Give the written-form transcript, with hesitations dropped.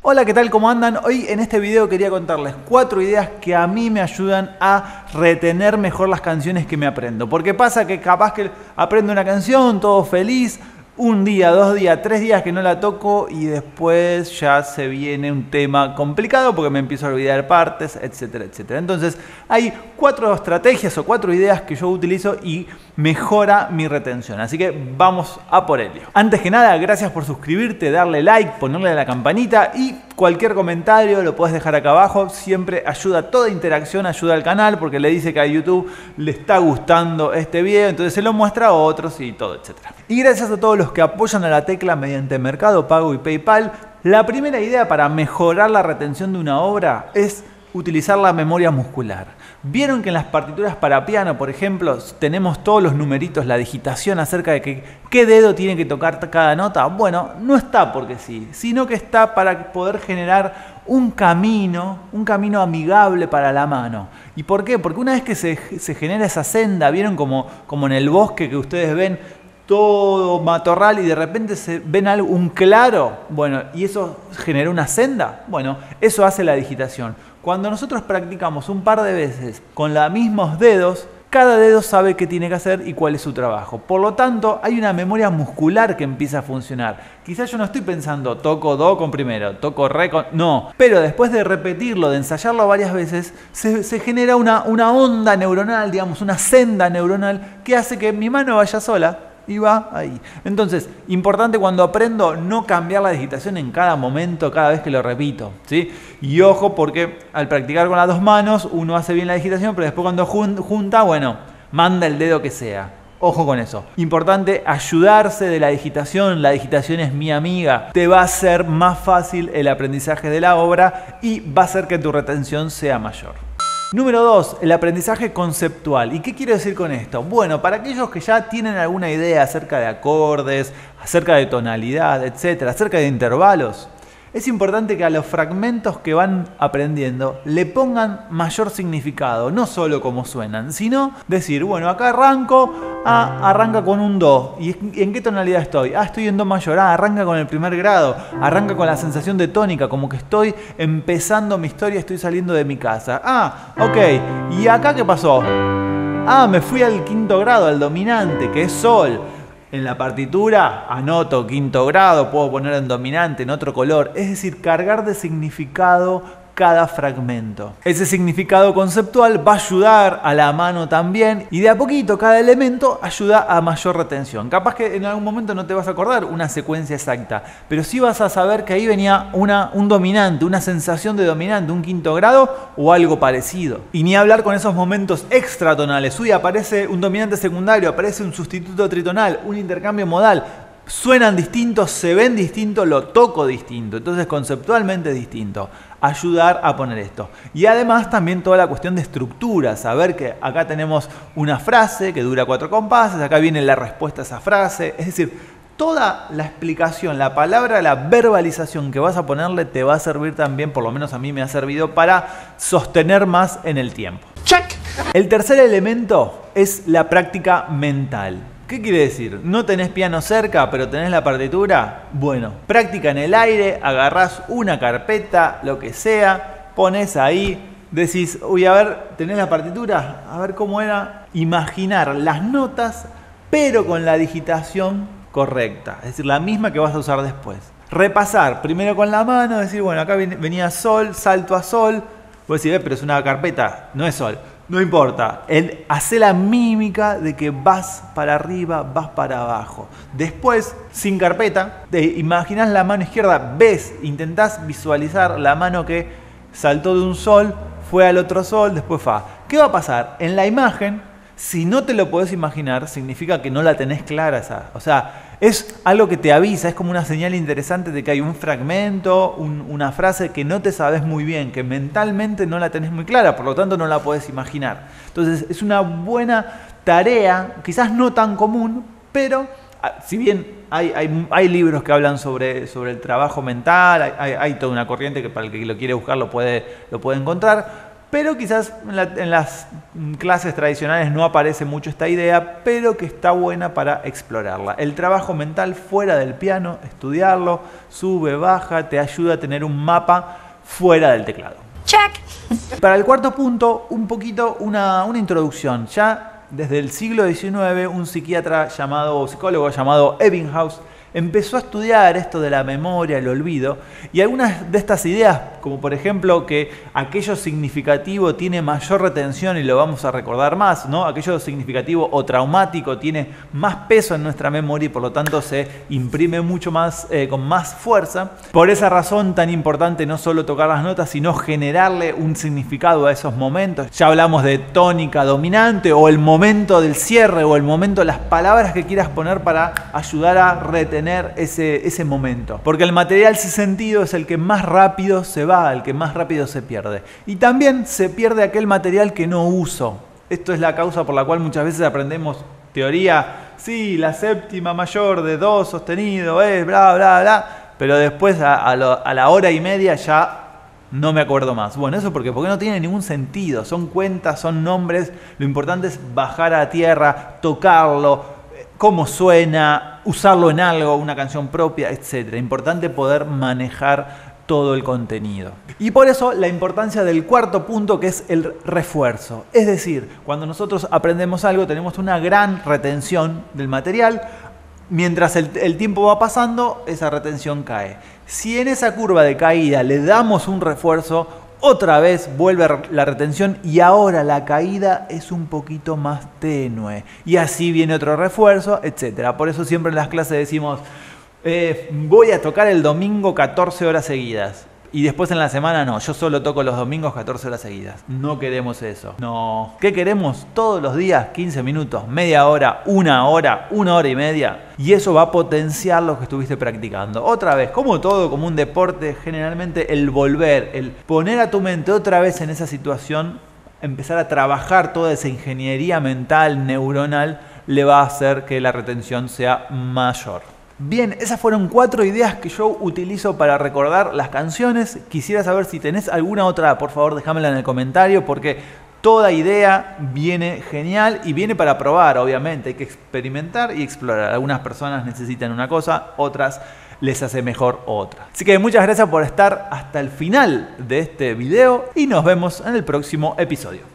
Hola, ¿qué tal? ¿Cómo andan? Hoy en este video quería contarles 4 ideas que a mí me ayudan a retener mejor las canciones que me aprendo. Porque pasa que capaz que aprendo una canción, todo feliz, un día, 2 días, 3 días que no la toco y después ya se viene un tema complicado porque me empiezo a olvidar partes, etcétera, etcétera. Entonces hay 4 estrategias o 4 ideas que yo utilizo y mejora mi retención. Así que vamos a por ello. Antes que nada, gracias por suscribirte, darle like, ponerle a la campanita y cualquier comentario lo puedes dejar acá abajo. Siempre ayuda, toda interacción ayuda al canal porque le dice que a YouTube le está gustando este video, entonces se lo muestra a otros y todo, etcétera. Y gracias a todos los que apoyan a la tecla mediante Mercado Pago y PayPal. La primera idea para mejorar la retención de una obra es utilizar la memoria muscular. Vieron que en las partituras para piano, por ejemplo, tenemos todos los numeritos, la digitación acerca de qué dedo tiene que tocar cada nota. Bueno, no está porque sí, sino que está para poder generar un camino amigable para la mano. ¿Y por qué? Porque una vez que se genera esa senda, vieron como en el bosque que ustedes ven, todo matorral y de repente ven un claro, bueno, y eso genera una senda, bueno, eso hace la digitación. Cuando nosotros practicamos un par de veces con los mismos dedos, cada dedo sabe qué tiene que hacer y cuál es su trabajo. Por lo tanto, hay una memoria muscular que empieza a funcionar. Quizás yo no estoy pensando, toco do con primero, toco re con... No, pero después de repetirlo, de ensayarlo varias veces, se genera una onda neuronal, digamos, una senda neuronal que hace que mi mano vaya sola. Y va ahí. Entonces, importante cuando aprendo no cambiar la digitación en cada momento, cada vez que lo repito, ¿sí? Y ojo porque al practicar con las dos manos uno hace bien la digitación, pero después cuando junta, bueno, manda el dedo que sea. Ojo con eso. Importante ayudarse de la digitación es mi amiga. Te va a hacer más fácil el aprendizaje de la obra y va a hacer que tu retención sea mayor. Número 2, el aprendizaje conceptual. ¿Y qué quiero decir con esto? Bueno, para aquellos que ya tienen alguna idea acerca de acordes, acerca de tonalidad, etcétera, acerca de intervalos, es importante que a los fragmentos que van aprendiendo le pongan mayor significado, no solo como suenan, sino decir, bueno, acá arranca con un do. ¿Y en qué tonalidad estoy? Estoy en do mayor. Arranca con el primer grado, arranca con la sensación de tónica, como que estoy empezando mi historia, estoy saliendo de mi casa. Ok, ¿y acá qué pasó? Me fui al quinto grado, al dominante, que es sol. En la partitura anoto quinto grado, puedo poner en dominante, en otro color. Es decir, cargar de significado cada fragmento. Ese significado conceptual va a ayudar a la mano también y de a poquito cada elemento ayuda a mayor retención. Capaz que en algún momento no te vas a acordar una secuencia exacta, pero sí vas a saber que ahí venía un dominante, una sensación de dominante, un quinto grado o algo parecido. Y ni hablar con esos momentos extratonales. Uy, aparece un dominante secundario, aparece un sustituto tritonal, un intercambio modal. Suenan distintos, se ven distintos, lo toco distinto. Entonces conceptualmente distinto. Ayudar a poner esto. Y además también toda la cuestión de estructura. Saber que acá tenemos una frase que dura 4 compases, acá viene la respuesta a esa frase. Es decir, toda la explicación, la palabra, la verbalización que vas a ponerle te va a servir también, por lo menos a mí me ha servido, para sostener más en el tiempo. ¡Check! El tercer elemento es la práctica mental. ¿Qué quiere decir? ¿No tenés piano cerca, pero tenés la partitura? Bueno, práctica en el aire, agarrás una carpeta, lo que sea, pones ahí, decís, uy, a ver, ¿tenés la partitura? A ver cómo era. Imaginar las notas, pero con la digitación correcta, es decir, la misma que vas a usar después. Repasar primero con la mano, decir, bueno, acá venía sol, salto a sol. Vos decís, pero es una carpeta, no es sol. No importa, hace la mímica de que vas para arriba, vas para abajo. Después, sin carpeta, te imaginás la mano izquierda, intentás visualizar la mano que saltó de un sol, fue al otro sol, después fa. ¿Qué va a pasar? En la imagen, si no te lo podés imaginar, significa que no la tenés clara esa. O sea, es algo que te avisa, es como una señal interesante de que hay un fragmento, una frase que no te sabes muy bien, que mentalmente no la tenés muy clara, por lo tanto no la podés imaginar. Entonces es una buena tarea, quizás no tan común, pero si bien hay libros que hablan sobre el trabajo mental, hay toda una corriente que para el que lo quiere buscar lo puede encontrar. pero quizás en las clases tradicionales no aparece mucho esta idea, pero que está buena para explorarla. El trabajo mental fuera del piano, estudiarlo, sube, baja, te ayuda a tener un mapa fuera del teclado. Check. Para el cuarto punto, un poquito una introducción. Ya desde el siglo XIX, un psicólogo llamado Ebbinghaus empezó a estudiar esto de la memoria, el olvido, y algunas de estas ideas, como por ejemplo que aquello significativo tiene mayor retención y lo vamos a recordar más, ¿no? Aquello significativo o traumático tiene más peso en nuestra memoria y por lo tanto se imprime mucho más, con más fuerza. Por esa razón tan importante no solo tocar las notas, sino generarle un significado a esos momentos. Ya hablamos de tónica dominante o el momento del cierre o el momento, las palabras que quieras poner para ayudar a retener ese momento. Porque el material sin sentido es el que más rápido se va, el que más rápido se pierde. Y también se pierde aquel material que no uso. Esto es la causa por la cual muchas veces aprendemos teoría, sí, la séptima mayor de do sostenido, bla, bla, bla, pero después a la hora y media ya no me acuerdo más. Bueno, eso porque no tiene ningún sentido. Son cuentas, son nombres. Lo importante es bajar a tierra, tocarlo, cómo suena, usarlo en algo, una canción propia, etc. Importante poder manejar todo el contenido. Y por eso la importancia del cuarto punto, que es el refuerzo. Es decir, cuando nosotros aprendemos algo tenemos una gran retención del material. Mientras el tiempo va pasando, esa retención cae. Si en esa curva de caída le damos un refuerzo, otra vez vuelve la retención y ahora la caída es un poquito más tenue. Y así viene otro refuerzo, etc. Por eso siempre en las clases decimos, voy a tocar el domingo 14 horas seguidas. Y después en la semana no, yo solo toco los domingos 14 horas seguidas. No queremos eso. No. ¿Qué queremos? Todos los días 15 minutos, media hora, una hora y media. Y eso va a potenciar lo que estuviste practicando. Otra vez, como todo, como un deporte, generalmente el volver, el poner a tu mente otra vez en esa situación, empezar a trabajar toda esa ingeniería mental, neuronal, le va a hacer que la retención sea mayor. Bien, esas fueron 4 ideas que yo utilizo para recordar las canciones. Quisiera saber si tenés alguna otra, por favor déjamela en el comentario, porque toda idea viene genial y viene para probar, obviamente. Hay que experimentar y explorar. Algunas personas necesitan una cosa, otras les hace mejor otra. Así que muchas gracias por estar hasta el final de este video y nos vemos en el próximo episodio.